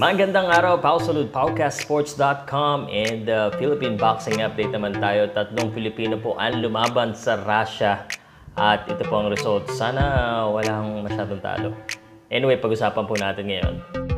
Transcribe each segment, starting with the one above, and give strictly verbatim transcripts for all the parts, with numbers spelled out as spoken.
Magandang araw, Pow Salud, Powcast Sports dot com and uh, Philippine Boxing Update naman tayo. Tatlong Pilipino po ang lumaban sa Russia at ito po ang result. Sana walang masyadong talo. Anyway, pag-usapan po natin ngayon.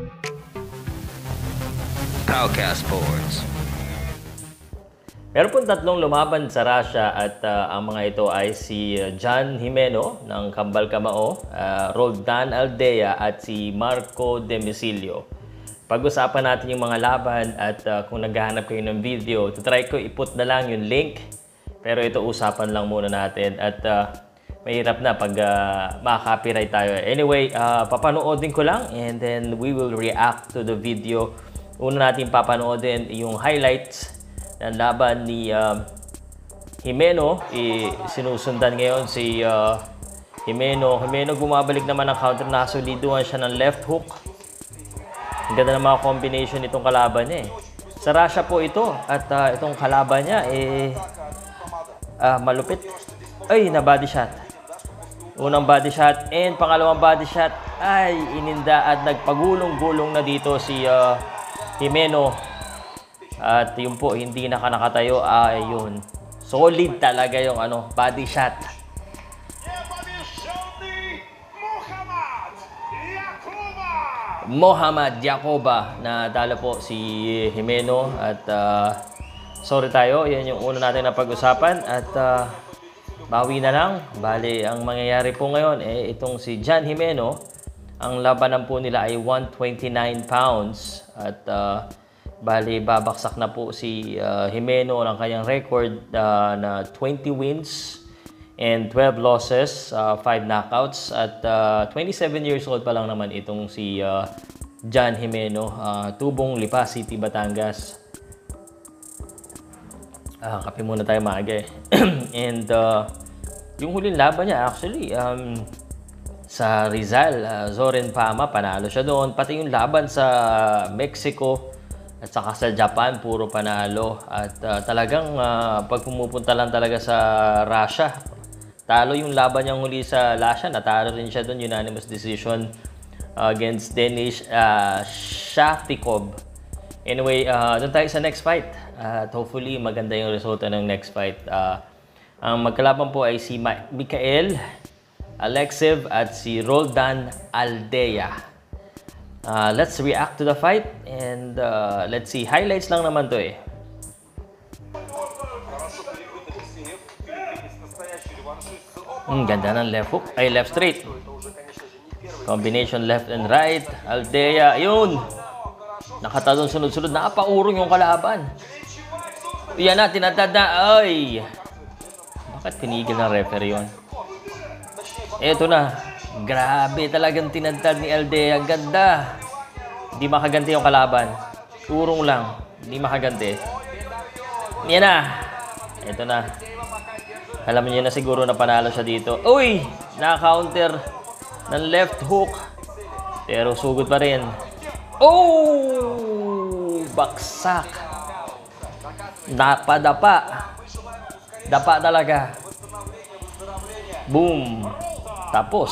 Powcast Sports. Meron pong tatlong lumaban sa Russia at uh, ang mga ito ay si John Gemino ng Kambal Kamao, uh, Roldan Aldea at si Marco Demecillo. Pag-usapan natin yung mga laban at uh, kung naghahanap kayo ng video, try ko iput na lang yung link. Pero ito usapan lang muna natin at uh, mahirap na pag uh, maka-copyright tayo. Anyway, uh, papanoodin ko lang and then we will react to the video. Una natin papanoodin yung highlights ng laban ni uh, Gemino. I sinusundan ngayon si uh, Gemino. Gemino bumabalik naman ng counter, nasoliduhan siya ng left hook. Ang ganda ng mga combination itong kalaban niya eh. Sa Russia po ito at uh, itong kalaban niya eh uh, malupit. Ay, na body shot. Unang body shot and pangalawang body shot ay ininda at nagpagulong-gulong na dito si uh, Gemino. At yun po, hindi na nakatayo. Ay, yun. Solid talaga yung ano, body shot. Muhammadkhuja Yaqubov na talo po si Gemino at uh, sorry tayo, yan yung una natin na pag-usapan at uh, bawi na lang. Bali, ang mangyayari po ngayon eh itong si John Gemino, ang labanan po nila ay one twenty-nine pounds at uh, bali babaksak na po si uh, Gemino ng kanyang record uh, na twenty wins and twelve losses, uh, five knockouts at uh, twenty-seven years old pa lang naman itong si uh, John Gemino, uh, tubong Lipa City, Batangas. Ah, kape muna tayo maaga eh. And uh, yung huling laban niya actually um, sa Rizal, uh, Zoren Pama, panalo siya doon. Pati yung laban sa Mexico at saka sa Japan, puro panalo. At uh, talagang uh, pag pumupunta lang talaga sa Russia, talo yung laban niyang huli sa Russia, natalo rin siya doon, unanimous decision uh, against Denis uh, Shaftikov. Anyway, uh, doon tayo sa next fight. Uh, at hopefully, maganda yung resulta ng next fight. Uh, ang magkalaban po ay si Mikhail Alexeev at si Roldan Aldea. Uh, let's react to the fight and uh, let's see. Highlights lang naman to eh. Ang ganda ng left hook, ay left straight. Combination left and right. Aldea, yun. Nakatalon sunod-sunod. Nakapaurong yung kalaban. Yan na, tinatad na. Ay! Bakit pinigil ng referee yun? Eto na. Grabe talagang tinatad ni Aldea. Ganda. Hindi makaganti yung kalaban. Urong lang. Hindi makaganti. Yan na. Eto na. Alam niyo na siguro na panalo siya dito. Uy! Na-counter ng left hook. Pero sugod pa rin. Oh! Baksak. Napadapa. Dapa talaga. Boom. Tapos.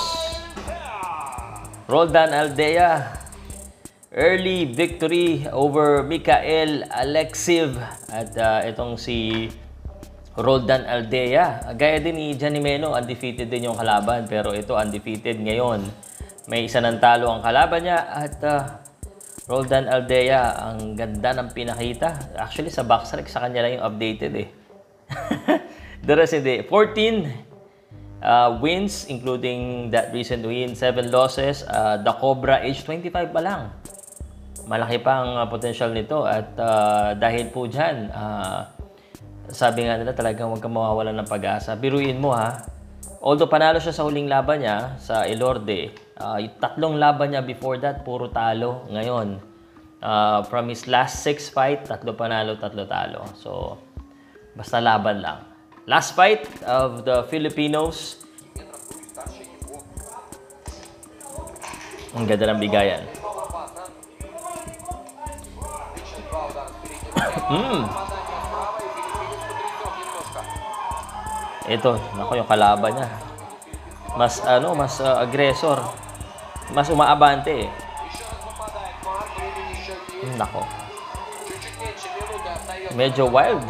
Roldan Aldea. Early victory over Mikhail Alexeev. At uh, itong si Roldan Aldea. Gaya din ni John Gemino, undefeated din yung kalaban. Pero ito undefeated ngayon. May isa ng talo ang kalaban niya. At uh, Roldan Aldea, ang ganda ng pinakita. Actually, sa Boxer, sa kanya lang yung updated eh. The rest hindi. fourteen uh, wins, including that recent win. seven losses. Uh, the Cobra, age twenty-five pa lang. Malaki pa ang uh, potential nito. At uh, dahil po dyan, uh, sabi nga nila talagang huwag kang mawawalan ng pag-asa. Biruin mo ha. Although panalo siya sa huling laban niya sa Elorde, uh, yung tatlong laban niya before that, puro talo. Ngayon, uh, from his last six fight, tatlo panalo, tatlo talo. So, basta laban lang. Last fight of the Filipinos. Ang ganda ng bigayan. Hmm. Ito, nako yung kalaban niya. Mas ano, mas uh, aggressor. Mas umaabante eh. Nako. Medyo wild.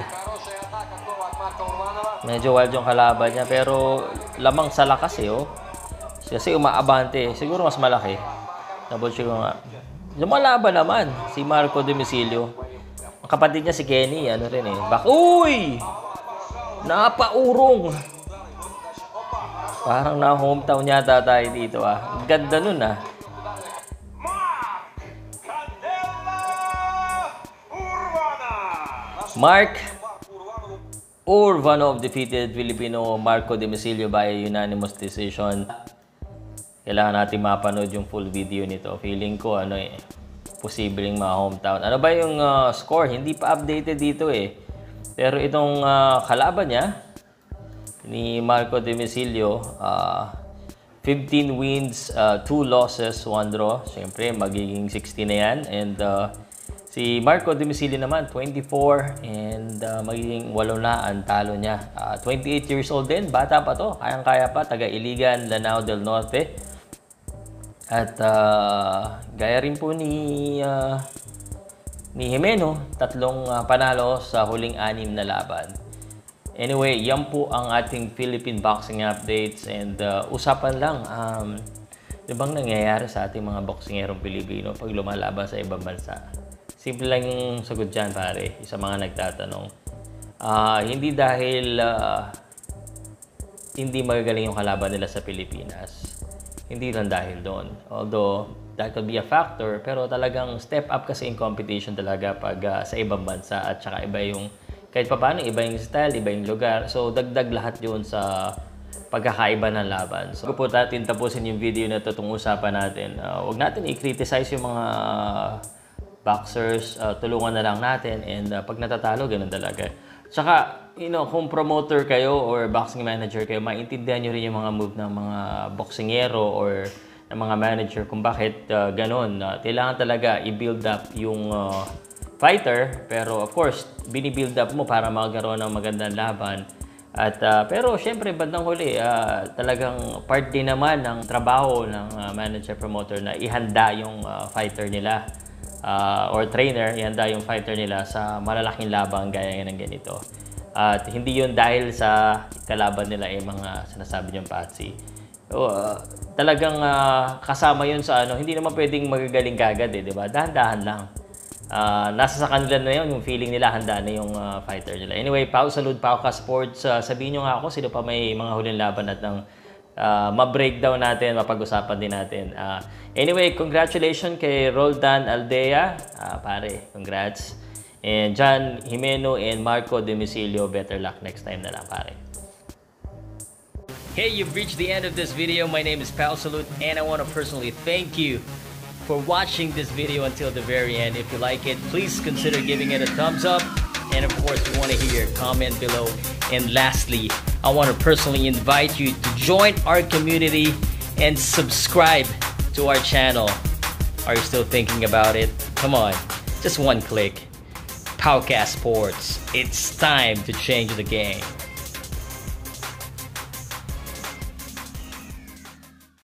Medyo wild yung kalaban niya, pero lamang sa lakas eh, oh. Kasi umaabante. Siguro mas malaki. Double check ko nga. Lumalaban naman si Marco Demecillo. Ang kapatid niya si Kenny, ano rin eh. Bak Uy! Napaurong! Parang na hometown yata tayo dito ah. Ang ganda nun ah. Mark Urvanov defeated Filipino Marco Demecillo by unanimous decision. Kailangan natin mapanood yung full video nito. Feeling ko ano eh, posibleng mga hometown. Ano ba yung uh, score? Hindi pa updated dito eh. Pero itong uh, kalaban niya ni Marco Demecillo, uh, fifteen wins, uh, two losses, one draw. Siyempre magiging sixteen na yan. And uh, si Marco Demecillo naman, twenty-four and uh, magiging walo na ang talo niya. Uh, twenty-eight years old din, bata pa to, kayang-kaya pa, taga Iligan, Lanao del Norte. At uh, gaya rin po ni uh, ni Gemino, tatlong uh, panalo sa huling anim na laban. Anyway, yan po ang ating Philippine boxing updates and uh, usapan lang, um, di bang nangyayari sa ating mga boksingerong Pilipino pag lumalaban sa ibang bansa? Simple lang yung sagot dyan, pare, sa mga nagtatanong. Uh, hindi dahil uh, hindi magagaling yung kalaban nila sa Pilipinas. Hindi lang dahil doon. Although, that could be a factor, pero talagang step up kasi in competition talaga pag uh, sa ibang bansa at saka iba yung, kahit pa paano, iba yung style, iba yung lugar. So, dagdag lahat yun sa pagkakaiba ng laban. So, po natin tapusin yung video na ito, itong usapan natin. Uh, huwag natin i-criticize yung mga boxers, uh, tulungan na lang natin, and uh, pag natatalo, ganun talaga. Tsaka, you know, kung promoter kayo or boxing manager kayo, maintindihan nyo rin yung mga move ng mga boksingero or ng mga manager kung bakit uh, ganun. Uh, kailangan talaga i-build up yung uh, fighter, pero of course, bini-build up mo para magkaroon ng magandang laban. At, uh, pero syempre, bandang huli, uh, talagang part din naman ng trabaho ng uh, manager-promoter na ihanda yung uh, fighter nila. Uh, or trainer, ihanda yung fighter nila sa malalaking laban gaya ng ganito. At hindi yun dahil sa kalaban nila ay eh, mga sinasabi niyong patsy. So, uh, talagang uh, kasama yun sa ano, hindi naman pwedeng magagaling kagad eh, di ba? Dahan-dahan lang. Uh, nasa sa kanila na yun, yung feeling nila, handa na yung uh, fighter nila. Anyway, Pow Salud, Powcast Sports, uh, sabihin nyo nga ako, sino pa may mga huling laban at ng Uh, ma-breakdown natin, mapag-usapan din natin. Uh, anyway, congratulations kay Roldan Aldea. Uh, pare, congrats. And John Gemino and Marco Demecillo, better luck next time na lang, pare. Hey, you've reached the end of this video. My name is Pow Salud, and I want to personally thank you for watching this video until the very end. If you like it, please consider giving it a thumbs up. And of course, we want to hear your comment below. And lastly, I want to personally invite you to join our community and subscribe to our channel. Are you still thinking about it? Come on, just one click. Powcast Sports. It's time to change the game.